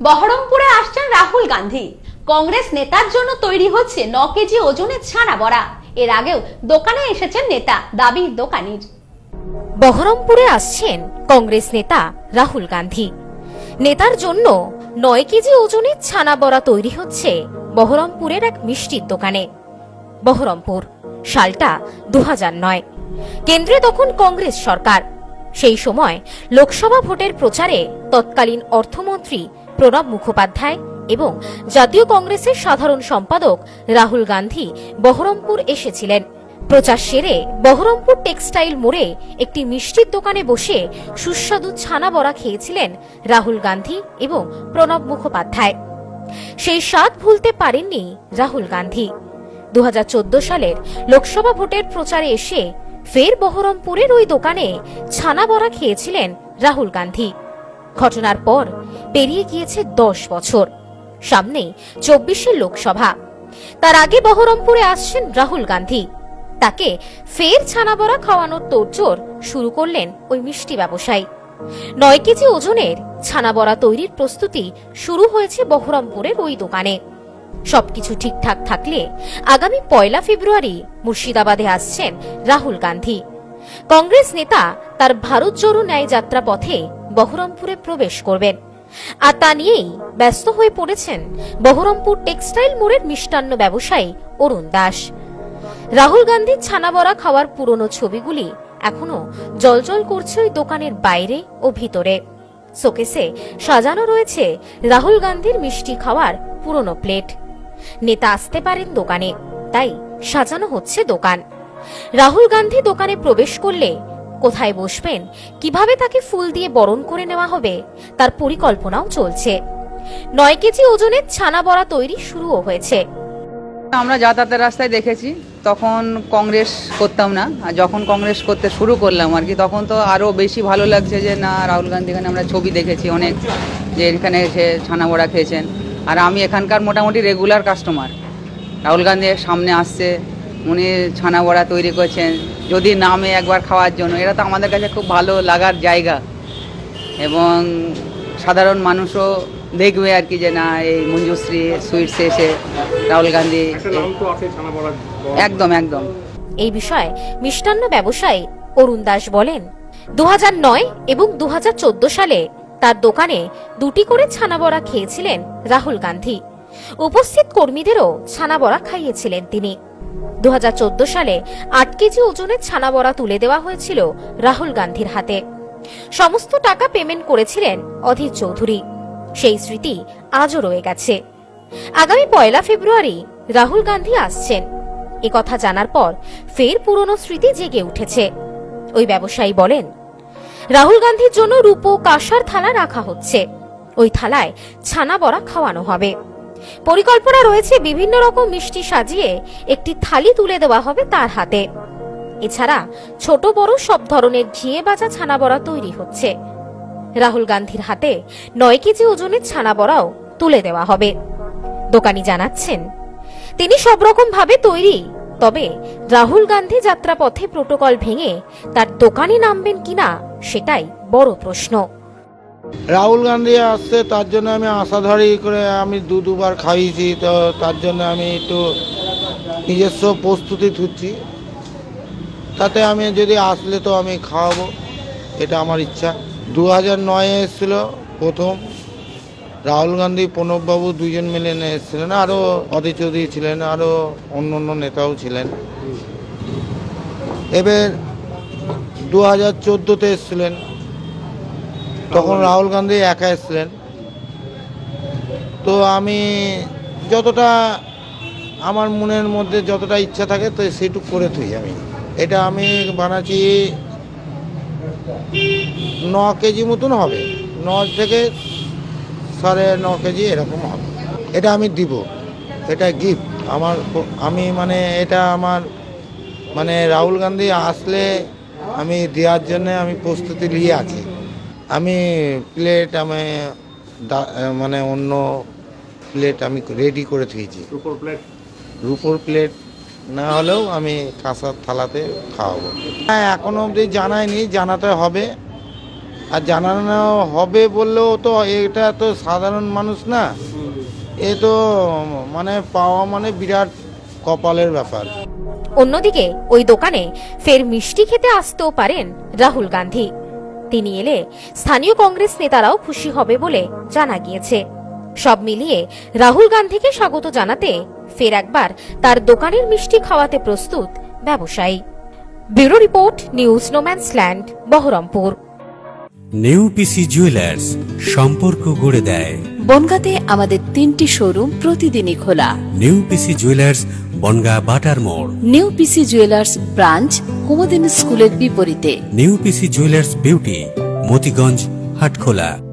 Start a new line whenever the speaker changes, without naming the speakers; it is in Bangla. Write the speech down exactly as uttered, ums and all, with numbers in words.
বহরমপুরে আসছেন রাহুল গান্ধী। কংগ্রেস নেতার জন্য তৈরি হচ্ছে ন কেজি ওজনের ছানা বড়া। এর আগেও দোকানে এসেছেন নেতা, দাবি দোকানির।
বহরমপুরে আসছেন কংগ্রেস নেতা রাহুল গান্ধী। নেতার জন্য নয় কেজি ওজনের ছানা বড়া তৈরি হচ্ছে বহরমপুরের এক মিষ্টির দোকানে। বহরমপুর, সালটা দু হাজার নয়। কেন্দ্রে তখন কংগ্রেস সরকার। সেই সময় লোকসভা ভোটের প্রচারে তৎকালীন অর্থমন্ত্রী প্রণব মুখোপাধ্যায় এবং জাতীয় কংগ্রেসের সাধারণ সম্পাদক রাহুল গান্ধী বহরমপুর এসেছিলেন। প্রচার সেরে বহরমপুর টেক্সটাইল মোড়ে একটি মিষ্টির দোকানে বসে সুস্বাদু ছানা বড়া খেয়েছিলেন রাহুল গান্ধী এবং প্রণব মুখোপাধ্যায়। সেই স্বাদ ভুলতে পারেননি রাহুল গান্ধী। দু হাজার চোদ্দ সালের লোকসভা ভোটের প্রচারে এসে ফের বহরমপুরের ওই দোকানে ছানা বড়া খেয়েছিলেন রাহুল গান্ধী। ঘটনার পর পেরিয়ে গিয়েছে দশ বছর, সামনে চব্বিশের লোকসভা। তার আগে বহরমপুরে আসছেন রাহুল গান্ধী। তাকে ফের ছানা বড়া খাওয়ানোর তোড়জোড় শুরু করলেন ওই মিষ্টি ব্যবসায়ী। নয় কেজি ওজনের ছানা বড়া তৈরির প্রস্তুতি শুরু হয়েছে বহরমপুরের ওই দোকানে। সবকিছু ঠিকঠাক থাকলে আগামী পয়লা ফেব্রুয়ারি মুর্শিদাবাদে আসছেন রাহুল গান্ধী। কংগ্রেস নেতা তার ভারত জোড়ো ন্যায় যাত্রা পথে বহরমপুরে প্রবেশ করবেন। আর তা নিয়েই ব্যস্ত হয়ে পড়েছেন বহরমপুর টেক্সটাইল মোড়ের মিষ্টান্ন ব্যবসায়ী অরুণ দাস। রাহুল গান্ধীর ছানা বড়া খাওয়ার পুরনো ছবিগুলি এখনো জলজল করছে ওই দোকানের বাইরে ও ভিতরে। শোকেসে সাজানো রয়েছে রাহুল গান্ধীর মিষ্টি খাওয়ার পুরনো প্লেট। নেতা আসতে পারেন দোকানে, তাই সাজানো হচ্ছে দোকান। রাহুল গান্ধী দোকানে প্রবেশ করলে কোথায় বসবেন, কিভাবে তাকে ফুল দিয়ে বরণ করে নেওয়া হবে, তার পরিকল্পনাও চলছে। নয় কেজি ওজনের ছানা বড়া তৈরি শুরুও হয়েছে।
আমরা যাতায়াতের রাস্তায় দেখেছি, তখন কংগ্রেস করতাম না, আর যখন কংগ্রেস করতে শুরু করলাম আর কি, তখন তো আরও বেশি ভালো লাগছে যে না, রাহুল গান্ধী এখানে আমরা ছবি দেখেছি অনেক, যে এখানে এসে ছানা বড়া খেয়েছেন। আর আমি এখানকার মোটামুটি রেগুলার কাস্টমার। রাহুল গান্ধী সামনে আসছে, উনি ছানা বড়া তৈরি করছেন, যদি নামে একবার খাওয়ার জন্য, এটা তো আমাদের কাছে খুব ভালো লাগার জায়গা। এবং সাধারণ মানুষও দেখবে আর কি যে না, এই মঞ্জুশ্রী সুইটস এসে রাহুল গান্ধী একদম একদম।
এই বিষয়ে মিষ্টান্ন ব্যবসায়ী অরুণ দাস বলেন, দু হাজার নয় এবং দু হাজার চোদ্দ সালে তার দোকানে দুটি করে ছানা বড়া খেয়েছিলেন রাহুল গান্ধী। উপস্থিত কর্মীদেরও ছানা বড়া খাইয়েছিলেন তিনি। দু হাজার চোদ্দ সালে আট কেজি ওজনের ছানা বড়া তুলে দেওয়া হয়েছিল রাহুল গান্ধীর হাতে। সমস্ত টাকা পেমেন্ট করেছিলেন অধীর চৌধুরী। সেই স্মৃতি আজও রয়ে গেছে। আগামী পয়লা ফেব্রুয়ারি রাহুল গান্ধী আসছেন। একথা জানার পর ফের পুরনো স্মৃতি জেগে উঠেছে। ওই ব্যবসায়ী বলেন, রাহুল গান্ধীর জন্য রূপো কাঁসার থালা রাখা হচ্ছে। ওই থালায় ছানা বড়া খাওয়ানো হবে। পরিকল্পনা রয়েছে বিভিন্ন রকম মিষ্টি সাজিয়ে একটি থালি তুলে দেওয়া হবে তার হাতে। এছাড়া ছোট বড় সব ধরনের ঘিয়ে বাজা ছানা বড়া তৈরি হচ্ছে। রাহুল গান্ধীর হাতে নয় কেজি ওজনের ছানা বড়াও তুলে দেওয়া হবে। দোকানি জানাচ্ছেন, তিনি সব রকম ভাবে তৈরি, তবে রাহুল গান্ধী যাত্রাপথে প্রোটোকল ভেঙে তার দোকানে নামবেন কিনা সেটাই বড় প্রশ্ন।
রাহুল গান্ধী আসছে, তার জন্য আমি আশাধারী করে আমি দু দুবার খাইয়েছি, তো তার জন্য আমি একটু নিজস্ব প্রস্তুতি তুলছি। তাতে আমি যদি আসলে তো আমি খাওয়াবো, এটা আমার ইচ্ছা। দু হাজার নয়ে এসেছিল প্রথম, রাহুল গান্ধী প্রণববাবু দুজন মিলে এসেছিলেন, আরও অধীর চৌধুরী ছিলেন, আরও অন্য অন্য নেতাও ছিলেন। এবার দু হাজার চোদ্দোতে এসেছিলেন, তখন রাহুল গান্ধী একা এসেছিলেন। তো আমি যতটা আমার মনের মধ্যে যতটা ইচ্ছা থাকে তো সেটুকু করে তুই আমি এটা আমি বানাচ্ছি। ন কেজি মতন হবে, ন থেকে সাড়ে ন কেজি এরকম হবে। এটা আমি দিব, এটা গিফট আমার। আমি মানে এটা আমার মানে রাহুল গান্ধী আসলে আমি দেওয়ার জন্য আমি প্রস্তুতি নিয়ে আছি। আমি প্লেট আমি মানে অন্য প্লেট আমি রেডি করে থুয়েছি। রূপোর প্লেট রূপোর প্লেট না হলেও আমি কাঁসার থালাতে খাওয়াবো। হ্যাঁ, এখনো অবধি জানাইনি, জানাতে হবে। আর জানানো হবে বললেও তো এটা তো সাধারণ মানুষ না, এ তো মানে পাওয়া মানে বিরাট কপালের ব্যাপার।
অন্যদিকে ওই দোকানে ফের মিষ্টি খেতে আসতেও পারেন রাহুল গান্ধী। তিনি এলে স্থানীয় কংগ্রেস নেতারাও খুশি হবে বলে জানা গিয়েছে। সব মিলিয়ে রাহুল গান্ধীকে স্বাগত জানাতে ফের একবার তার দোকানের মিষ্টি খাওয়াতে প্রস্তুত ব্যবসায়ী। Bureau report, news no man's land, Baharampur.
New PC jewellers, সম্পর্ক গড়ে দেয়।
বনগাঁতে আমাদের তিনটি শোরুম প্রতিদিনই খোলা।
নিউ পিসি জুয়েলার্স, বনগাঁ বাটার মোড়।
New PC jewellers branch Kumudini স্কুলের বিপরীতে।
New PC jewellers beauty, Motiganj, Hatkhola.